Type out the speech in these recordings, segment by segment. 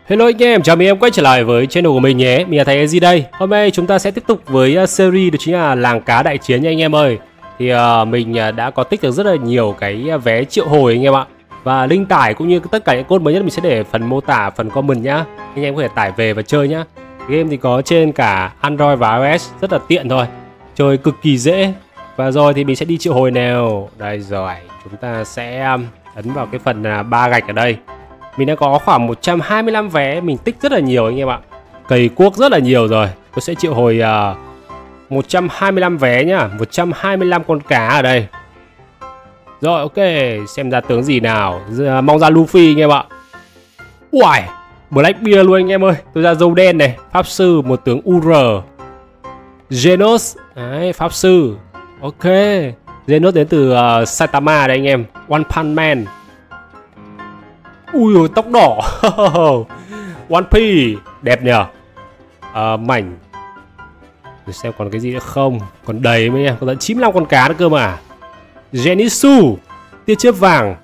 Hello anh em, chào mừng em quay trở lại với channel của mình nhé. Mình là thầy EZ đây. Hôm nay chúng ta sẽ tiếp tục với series đó chính là làng cá đại chiến nha anh em ơi. Thì mình đã có tích được rất là nhiều cái vé triệu hồi anh em ạ. Và link tải cũng như tất cả những code mới nhất mình sẽ để phần mô tả, phần comment nhá. Anh em có thể tải về và chơi nhá. Game thì có trên cả Android và iOS, rất là tiện thôi. Chơi cực kỳ dễ. Và rồi thì mình sẽ đi triệu hồi nào. Đây rồi, chúng ta sẽ ấn vào cái phần 3 gạch ở đây. Mình đã có khoảng 125 vé, mình tích rất là nhiều anh em ạ. Cày cuốc rất là nhiều rồi. Tôi sẽ triệu hồi 125 vé nhá, 125 con cá ở đây. Rồi ok, xem ra tướng gì nào. Mong ra Luffy anh em ạ. Uầy, Blackbeard luôn anh em ơi. Tôi ra dâu đen này, pháp sư, một tướng UR. Genos, đấy, pháp sư. Ok, Genos đến từ Saitama đây anh em. One Punch Man. Ui ôi, tóc đỏ. One Piece đẹp nhờ. Mảnh. Để xem còn cái gì nữa không. Còn đầy mấy em, còn tận 95 con cá nữa cơ mà. Zenitsu, tia chớp vàng.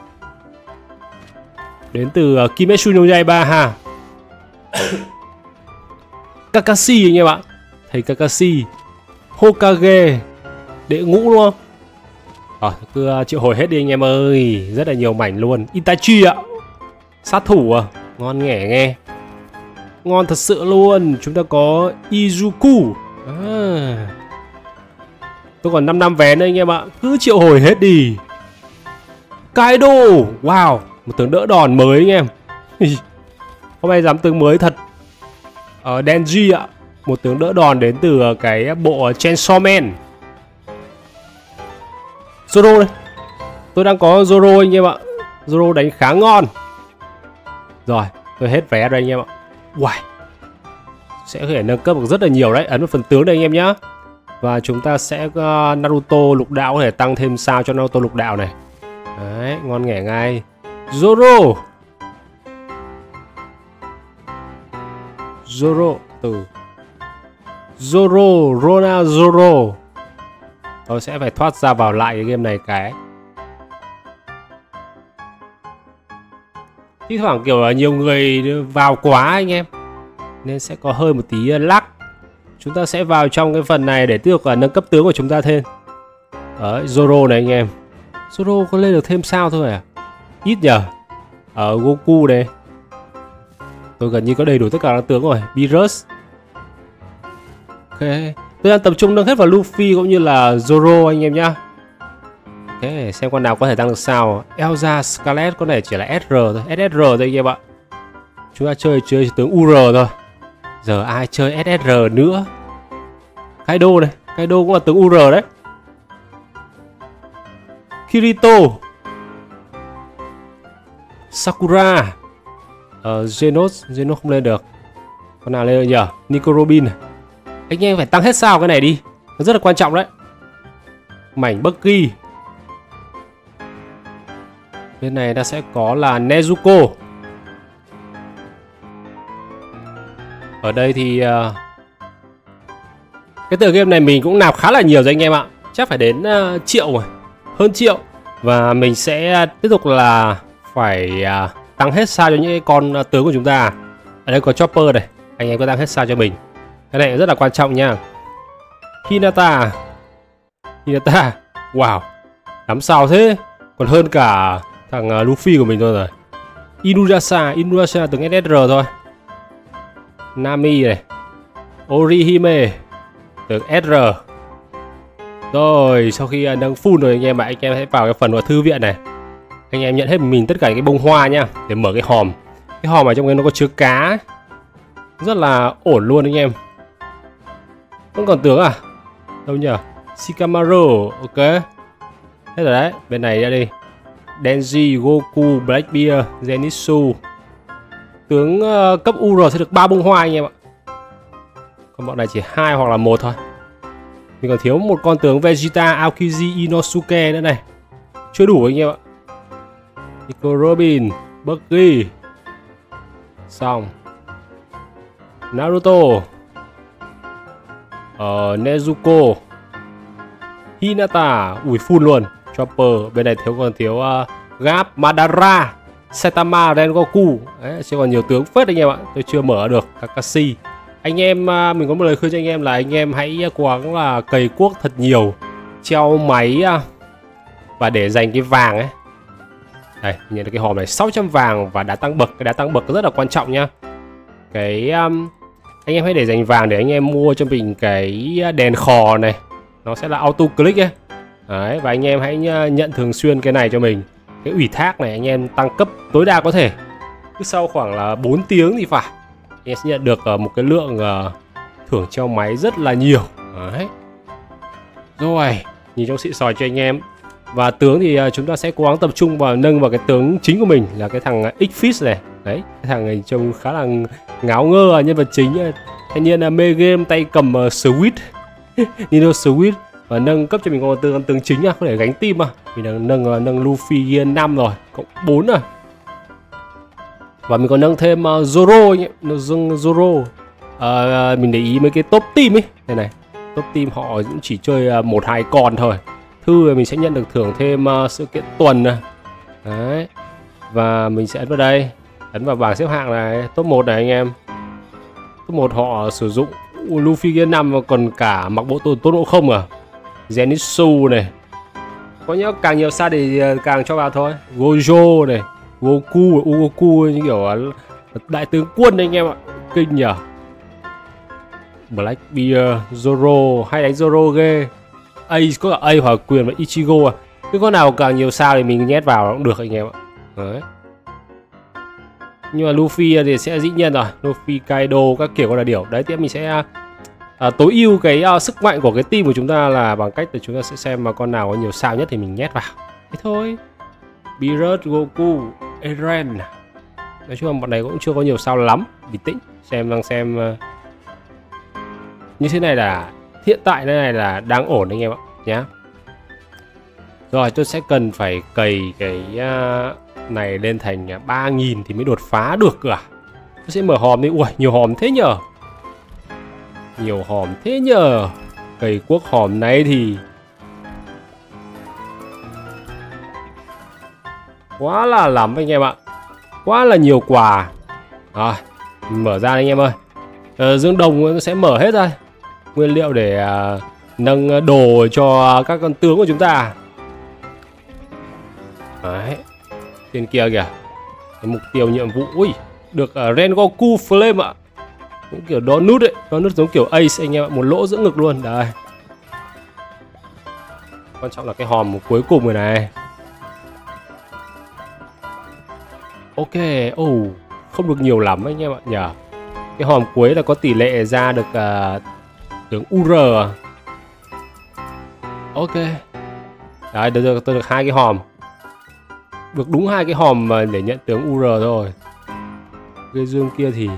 Đến từ Kimetsu no Yaiba ha. Kakashi anh em ạ. Thầy Kakashi. Hokage, đệ ngũ đúng không? Cứ triệu hồi hết đi anh em ơi. Rất là nhiều mảnh luôn. Itachi ạ. Sát thủ à? Ngon nghẻ nghe. Ngon thật sự luôn. Chúng ta có Izuku. Tôi còn 5 năm vé nữa anh em ạ. Cứ triệu hồi hết đi. Kaido. Wow, một tướng đỡ đòn mới anh em. Hôm nay dám tướng mới thật. Denji ạ. Một tướng đỡ đòn đến từ cái bộ Chainsaw Man. Zoro đây. Tôi đang có Zoro anh em ạ. Zoro đánh khá ngon. Rồi, tôi hết vé rồi anh em ạ. Wow. Sẽ có thể nâng cấp được rất là nhiều đấy. Ấn vào phần tướng đây anh em nhá. Và chúng ta sẽ Naruto lục đạo có thể tăng thêm sao cho Naruto lục đạo này. Đấy, ngon nghẻ ngay. Zoro. Zoro từ Zoro, Rona Zoro. Tôi sẽ phải thoát ra vào lại cái game này cái. Thi thoảng kiểu nhiều người vào quá anh em, nên sẽ có hơi một tí lag. Chúng ta sẽ vào trong cái phần này để tiếp tục nâng cấp tướng của chúng ta thêm. Đấy, Zoro này anh em. Zoro có lên được thêm sao thôi à? Ít nhờ. Ở Goku này. Tôi gần như có đầy đủ tất cả các tướng rồi. Beerus. Ok. Tôi đang tập trung nâng hết vào Luffy cũng như là Zoro anh em nhá. Ok, xem con nào có thể tăng được sao. Elsa, Scarlet con này chỉ là SR thôi, SSR thôi anh em ạ. Chúng ta chơi tướng UR thôi. Giờ ai chơi SSR nữa. Kaido này, Kaido cũng là tướng UR đấy. Kirito, Sakura, Genos không lên được. Con nào lên được nhỉ? Nico Robin. Anh em phải tăng hết sao cái này đi. Nó rất là quan trọng đấy. Mảnh Bucky. Bên này ta sẽ có là Nezuko. Ở đây thì cái tựa game này mình cũng nạp khá là nhiều rồi anh em ạ. Chắc phải đến triệu rồi, hơn triệu. Và mình sẽ tiếp tục là phải tăng hết sao cho những con tướng của chúng ta. Ở đây có Chopper này, anh em có tăng hết sao cho mình. Cái này rất là quan trọng nha. Hinata. Wow, lắm sao thế. Còn hơn cả thằng Luffy của mình thôi rồi. Inuyasha tướng SSR thôi. Nami này. Orihime tướng SR. Rồi, sau khi nâng full rồi anh em ạ, anh em hãy vào cái phần của thư viện này. Anh em nhận hết mình tất cả cái bông hoa nha, để mở cái hòm. Cái hòm ở trong đây nó có chứa cá ấy. Rất là ổn luôn anh em. Không còn tướng à? Đâu nhỉ? Shikamaru, ok. Hết rồi đấy, bên này ra đi. Denji, Goku, Blackbeard, Zenitsu. Tướng cấp UR sẽ được 3 bông hoa anh em ạ. Còn bọn này chỉ 2 hoặc là 1 thôi. Mình còn thiếu một con tướng Vegeta, Aokiji, Inosuke nữa này. Chưa đủ anh em ạ. Nico Robin, Bucky. Xong. Naruto. Nezuko. Hinata. Ui full luôn. Chopper. Bên này còn thiếu Gap, Madara. Saitama Rengoku. Đấy, chứ còn nhiều tướng phết anh em ạ. Tôi chưa mở được Kakashi. Anh em mình có một lời khuyên cho anh em là anh em hãy cố gắng là cày cuốc thật nhiều, treo máy và để dành cái vàng ấy. Đây, nhận được cái hòm này 600 vàng và đá tăng bậc. Cái đá tăng bậc rất là quan trọng nhá. Cái anh em hãy để dành vàng để anh em mua cho mình cái đèn khò này, nó sẽ là auto click ấy. Đấy, và anh em hãy nhận thường xuyên cái này cho mình. Cái ủy thác này anh em tăng cấp tối đa có thể. Cứ sau khoảng là 4 tiếng thì phải anh em sẽ nhận được một cái lượng thưởng treo máy rất là nhiều. Đấy. Rồi, nhìn trong xịn sò cho anh em. Và tướng thì chúng ta sẽ cố gắng tập trung vào nâng vào cái tướng chính của mình là cái thằng X-Fish này. Đấy, cái thằng này trông khá là ngáo ngơ, nhân vật chính thanh niên là mê game tay cầm Switch Nintendo Switch. Và nâng cấp cho mình có con tướng chính có thể gánh team mình đang nâng Luffy Gear 5 rồi, cộng 4 rồi. Và mình còn nâng thêm Zoro nhé, Zoro. Mình để ý mấy cái top team ấy, này top team họ cũng chỉ chơi 1-2 con thôi. Thư mình sẽ nhận được thưởng thêm sự kiện tuần này. Đấy. Và mình sẽ ấn vào đây, ấn vào bảng xếp hạng này, top 1 này anh em. Top 1 họ sử dụng Luffy Gear 5 và còn cả mặc bộ tôn ngộ không Zenitsu này. Có nhớ càng nhiều sao thì càng cho vào thôi. Gojo này, Goku, Ugoku như kiểu đại tướng quân anh em ạ. Kinh nhở. Blackbeard, Zoro, hay đánh Zoro ghê. Có cả A Hỏa Quyền và Ichigo Cái con nào càng nhiều sao thì mình nhét vào cũng được anh em ạ. Đấy. Nhưng mà Luffy thì sẽ dĩ nhiên rồi, Luffy, Kaido các kiểu con là điều. Đấy, tiếp mình sẽ tối ưu cái sức mạnh của cái team của chúng ta là bằng cách là chúng ta sẽ xem mà con nào có nhiều sao nhất thì mình nhét vào. Thế thôi. Beerus, Goku, Eren. Nói chung là bọn này cũng chưa có nhiều sao lắm. Bình tĩnh, xem như thế này là hiện tại đây này là đang ổn anh em ạ nhá. Rồi tôi sẽ cần phải cày cái này lên thành 3000 thì mới đột phá được cơ à. Tôi sẽ mở hòm đi. Ui, nhiều hòm thế nhờ. Nhiều hòm thế nhờ. Cày cuốc hòm này thì quá là lắm anh em ạ. Quá là nhiều quà. Rồi, mở ra anh em ơi. Dương đồng sẽ mở hết rồi. Nguyên liệu để nâng đồ cho các con tướng của chúng ta. Đấy. Trên kia kìa. Cái mục tiêu nhiệm vụ. Ui, được Rengoku Flame ạ. Cũng kiểu đo nút ấy. Đo nút giống kiểu Ace anh em ạ. Một lỗ giữa ngực luôn. Đây. Quan trọng là cái hòm cuối cùng rồi này. Ok. Không được nhiều lắm anh em ạ nhờ. Cái hòm cuối là có tỷ lệ ra được tướng UR. Ok. Đấy, tôi được 2 cái hòm. Được đúng 2 cái hòm mà để nhận tướng UR thôi. Cái dương kia thì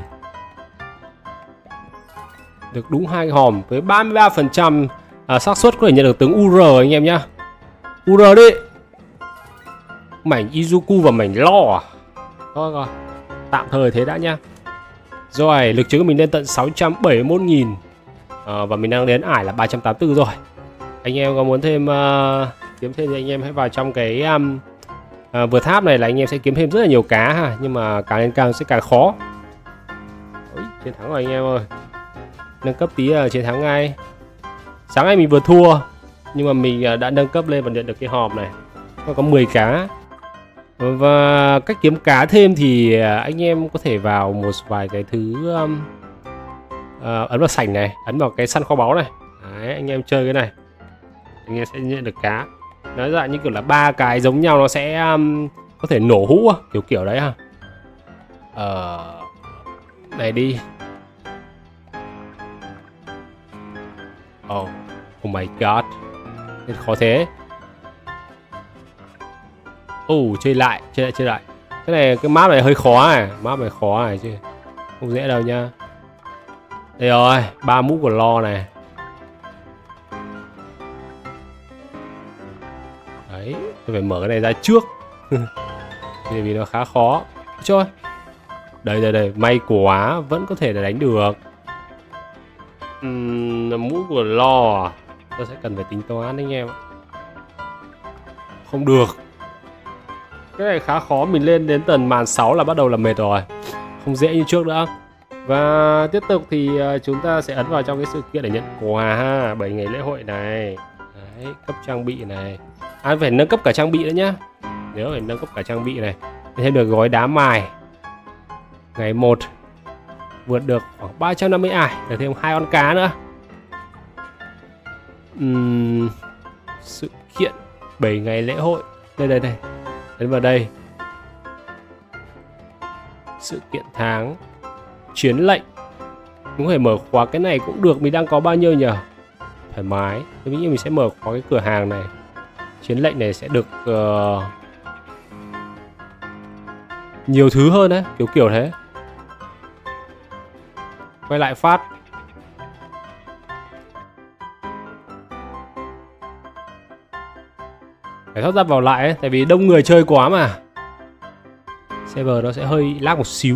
được đúng 2 cái hòm với 33% xác suất có thể nhận được tướng UR anh em nhá. UR đi. Mảnh Izuku và mảnh Lo à? Thôi tạm thời thế đã nhá. Rồi, lực chứng của mình lên tận 671.000. Và mình đang đến ải là 384 rồi. Anh em có muốn thêm kiếm thêm thì anh em hãy vào trong cái vượt tháp này là anh em sẽ kiếm thêm rất là nhiều cá ha. Nhưng mà càng lên càng sẽ càng khó. Ôi, chiến thắng rồi anh em ơi. Nâng cấp tí là chiến thắng ngay. Sáng nay mình vừa thua, nhưng mà mình đã nâng cấp lên và nhận được cái hòm này. Có 10 cá. Và cách kiếm cá thêm thì anh em có thể vào một vài cái thứ ấn vào sảnh này, ấn vào cái săn kho báu này. Đấy, anh em chơi cái này anh em sẽ nhận được cá. Nói dạng như kiểu là 3 cái giống nhau nó sẽ có thể nổ hũ kiểu đấy ha. Này đi. Oh my god. Nên khó thế. Chơi lại. Cái này, cái map này hơi khó này. Map này khó này chứ không dễ đâu nha. Đây rồi, 3 mũ của Lo này. Đấy, tôi phải mở cái này ra trước. Vì nó khá khó. Chơi. Đây, may quá vẫn có thể là đánh được. Mũ của Lo. Tôi sẽ cần phải tính toán anh em. Không được. Cái này khá khó, mình lên đến tầm màn 6 là bắt đầu là mệt rồi, không dễ như trước nữa. Và tiếp tục thì chúng ta sẽ ấn vào trong cái sự kiện để nhận quà ha, 7 ngày lễ hội này. Đấy, cấp trang bị này. Phải nâng cấp cả trang bị nữa nhá. Nhớ phải nâng cấp cả trang bị này. Thêm được gói đá mài. Ngày 1 vượt được khoảng 350 ải, được thêm 2 con cá nữa. Sự kiện 7 ngày lễ hội. Đây. Ấn vào đây. Sự kiện tháng. Chiến lệnh. Mình có thể mở khóa cái này cũng được. Mình đang có bao nhiêu nhỉ? Thoải mái. Tôi nghĩ mình sẽ mở khóa cái cửa hàng này. Chiến lệnh này sẽ được nhiều thứ hơn đấy, kiểu thế. Quay lại phát. Phải thoát ra vào lại ấy, tại vì đông người chơi quá mà. Server nó sẽ hơi lag một xíu.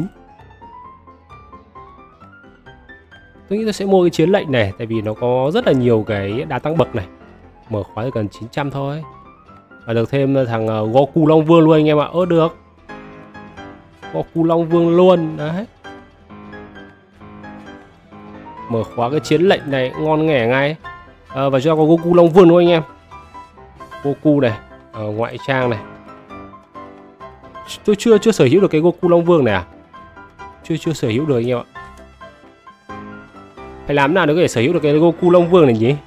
Tôi nghĩ tôi sẽ mua cái chiến lệnh này, tại vì nó có rất là nhiều cái đá tăng bậc này. Mở khóa thì cần 900 thôi. Và được thêm thằng Goku Long Vương luôn anh em ạ. Được Goku Long Vương luôn. Đấy. Mở khóa cái chiến lệnh này ngon nghẻ ngay. Và cho có Goku Long Vương luôn anh em. Goku này, ngoại trang này. Tôi chưa sở hữu được cái Goku Long Vương này à? Chưa sở hữu được anh em ạ. Phải làm nào để có thể sở hữu được cái Goku Long Vương này nhỉ?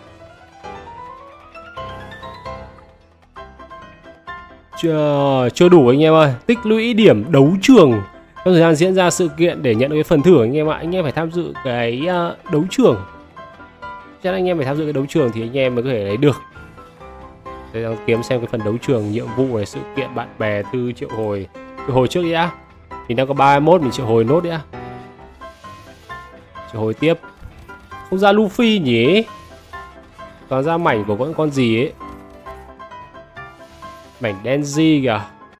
Chưa đủ anh em ơi. Tích lũy điểm đấu trường trong thời gian diễn ra sự kiện để nhận được cái phần thưởng anh em ạ. Anh em phải tham dự cái đấu trường. Chắc anh em phải tham dự cái đấu trường thì anh em mới có thể lấy được. Để đang kiếm xem cái phần đấu trường, nhiệm vụ này, sự kiện, bạn bè, thư triệu hồi. Triệu hồi trước đi đã. Mình đang có 31, mình triệu hồi nốt đi đã. Triệu hồi tiếp. Không ra Luffy nhỉ? Toàn ra mảnh của con gì ấy. Mảnh Denji kìa.